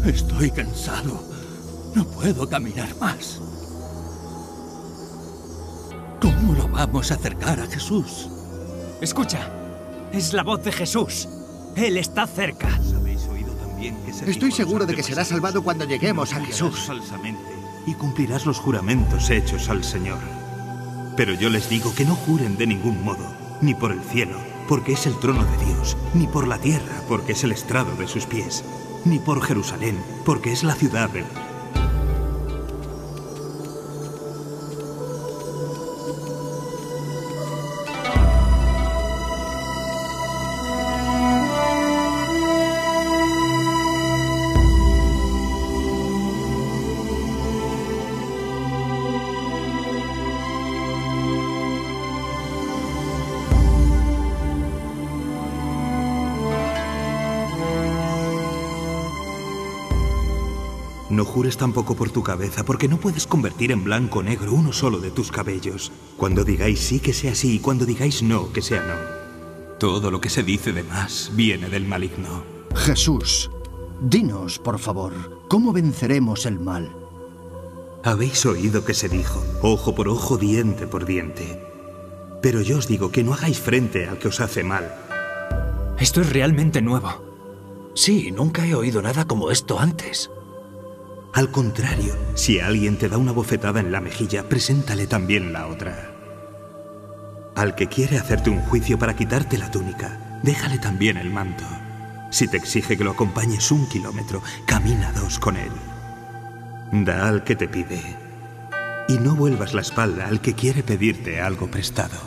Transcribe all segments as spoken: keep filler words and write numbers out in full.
Estoy cansado. No puedo caminar más. ¿Cómo lo vamos a acercar a Jesús? Escucha, es la voz de Jesús. Él está cerca. ¿Habéis oído también que se Estoy dijo seguro a los de que serás salvado cuando lleguemos a antepasados, Jesús. falsamente y cumplirás los juramentos hechos al Señor. Pero yo les digo que no juren de ningún modo, ni por el cielo, porque es el trono de Dios, ni por la tierra, porque es el estrado de sus pies, ni por Jerusalén, porque es la ciudad de... No jures tampoco por tu cabeza, porque no puedes convertir en blanco o negro uno solo de tus cabellos. Cuando digáis sí, que sea sí, y cuando digáis no, que sea no. Todo lo que se dice de más viene del maligno. Jesús, dinos, por favor, ¿cómo venceremos el mal? Habéis oído que se dijo, ojo por ojo, diente por diente. Pero yo os digo que no hagáis frente al que os hace mal. Esto es realmente nuevo. Sí, nunca he oído nada como esto antes. Al contrario, si alguien te da una bofetada en la mejilla, preséntale también la otra. Al que quiere hacerte un juicio para quitarte la túnica, déjale también el manto. Si te exige que lo acompañes un kilómetro, camina dos con él. Da al que te pide. Y no vuelvas la espalda al que quiere pedirte algo prestado.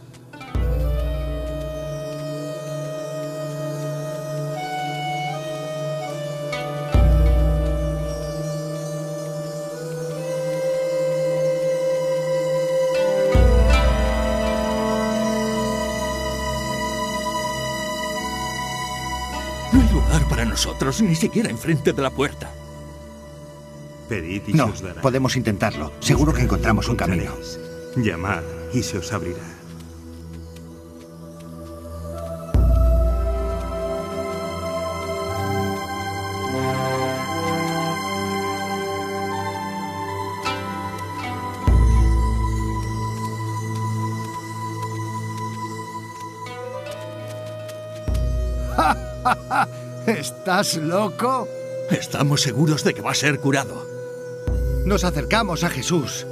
No hay lugar para nosotros, ni siquiera enfrente de la puerta. Pedid y No, se os dará. podemos intentarlo. Seguro que encontramos un camino. Encontraréis. Llamad y se os abrirá. ¿Estás loco? Estamos seguros de que va a ser curado. Nos acercamos a Jesús.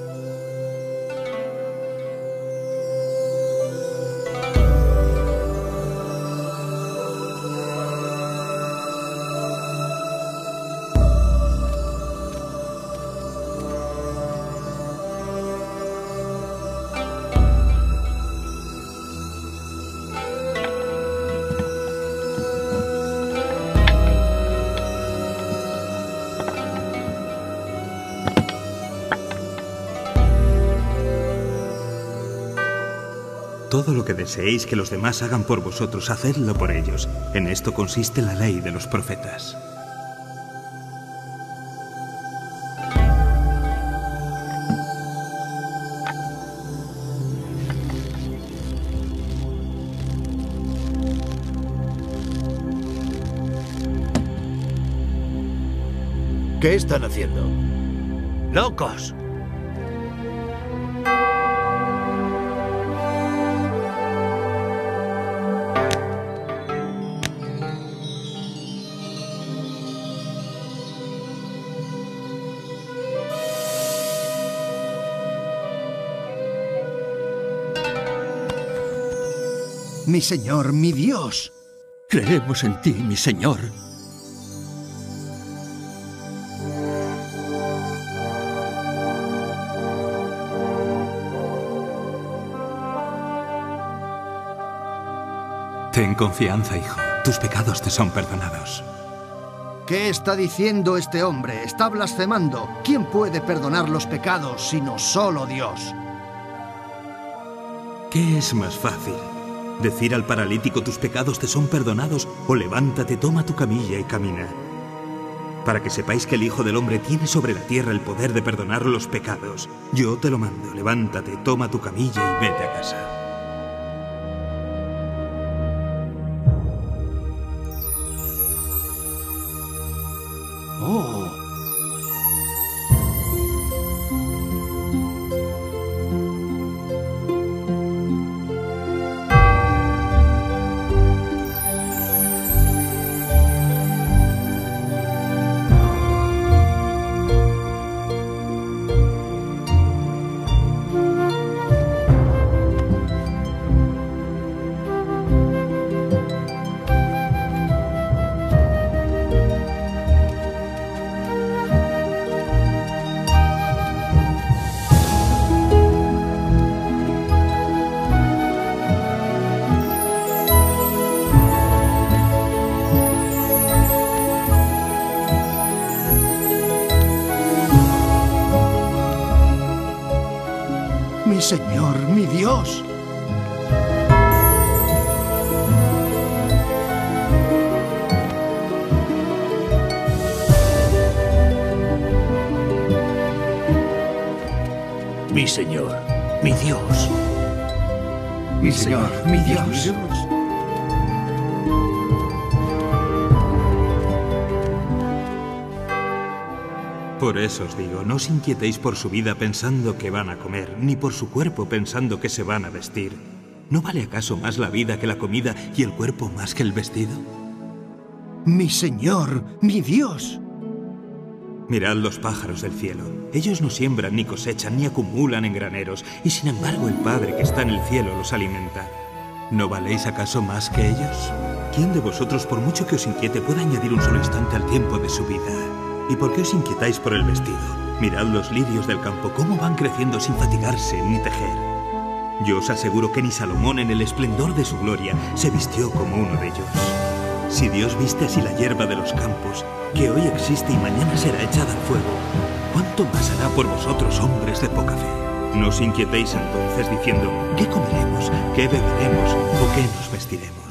Todo lo que deseéis que los demás hagan por vosotros, hacedlo por ellos. En esto consiste la ley de los profetas. ¿Qué están haciendo? ¡Locos! Mi Señor, mi Dios. Creemos en ti, mi Señor. Ten confianza, hijo. Tus pecados te son perdonados. ¿Qué está diciendo este hombre? Está blasfemando. ¿Quién puede perdonar los pecados sino solo Dios? ¿Qué es más fácil? ¿Decir al paralítico tus pecados te son perdonados o levántate, toma tu camilla y camina? Para que sepáis que el Hijo del Hombre tiene sobre la tierra el poder de perdonar los pecados. Yo te lo mando, levántate, toma tu camilla y vete a casa. Oh, Mi Señor, mi Dios. Mi Señor, mi Dios. Mi Señor, mi Dios. Por eso os digo, no os inquietéis por su vida pensando que van a comer, ni por su cuerpo pensando que se van a vestir. ¿No vale acaso más la vida que la comida y el cuerpo más que el vestido? Mi Señor, mi Dios. Mirad los pájaros del cielo. Ellos no siembran, ni cosechan, ni acumulan en graneros, y sin embargo el Padre que está en el cielo los alimenta. ¿No valéis acaso más que ellos? ¿Quién de vosotros, por mucho que os inquiete, puede añadir un solo instante al tiempo de su vida? ¿Y por qué os inquietáis por el vestido? Mirad los lirios del campo, cómo van creciendo sin fatigarse ni tejer. Yo os aseguro que ni Salomón, en el esplendor de su gloria, se vistió como uno de ellos. Si Dios viste así la hierba de los campos, que hoy existe y mañana será echada al fuego, ¿cuánto más hará por vosotros, hombres de poca fe? No os inquietéis entonces diciendo, ¿qué comeremos, qué beberemos o qué nos vestiremos?